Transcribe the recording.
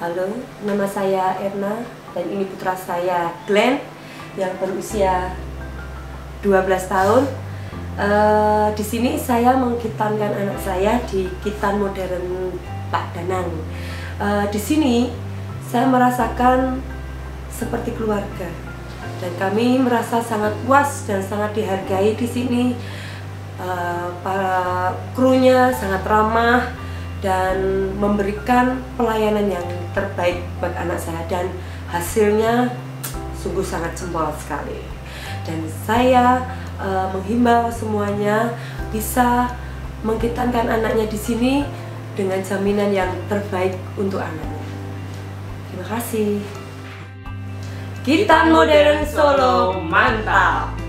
Halo, nama saya Erna dan ini putra saya Glenn yang berusia 12 tahun. Di sini saya mengkitankan anak saya di Kitan Modern Pak Danang. Di sini saya merasakan seperti keluarga dan kami merasa sangat puas dan sangat dihargai di sini. Para krunya sangat ramah dan memberikan pelayanan yang terbaik buat anak saya, dan hasilnya sungguh sangat jempol sekali. Dan saya menghimbau semuanya bisa mengkitankan anaknya di sini dengan jaminan yang terbaik untuk anaknya. Terima kasih. Kitan Modern Solo, mantap!